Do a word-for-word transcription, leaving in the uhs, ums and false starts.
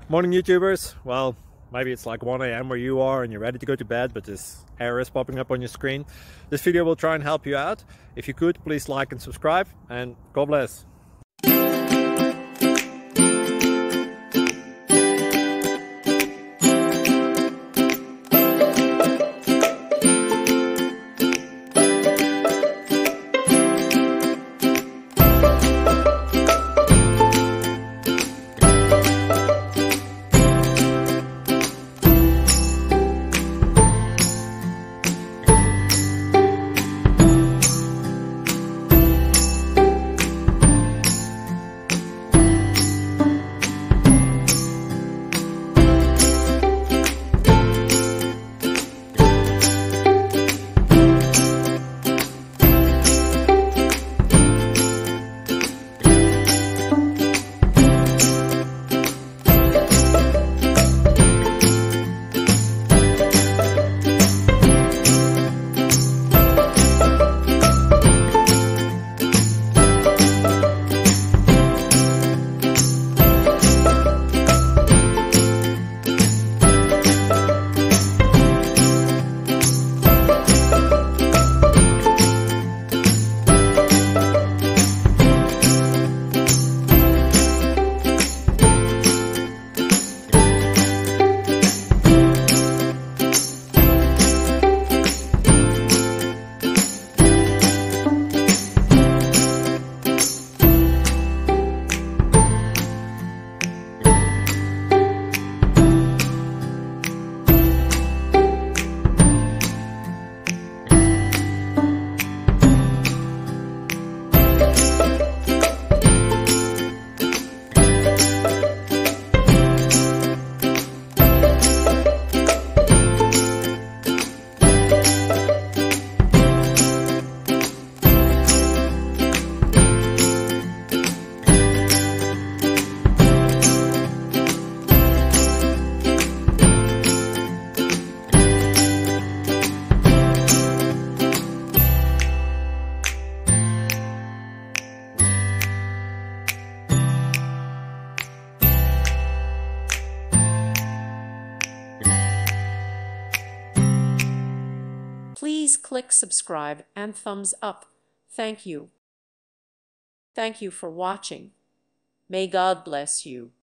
Morning, YouTubers. Well, maybe it's like one A M where you are and you're ready to go to bed, but this error is popping up on your screen. This video will try and help you out. If you could, please like and subscribe, and God bless. Please click subscribe and thumbs up. Thank you. Thank you for watching. May God bless you.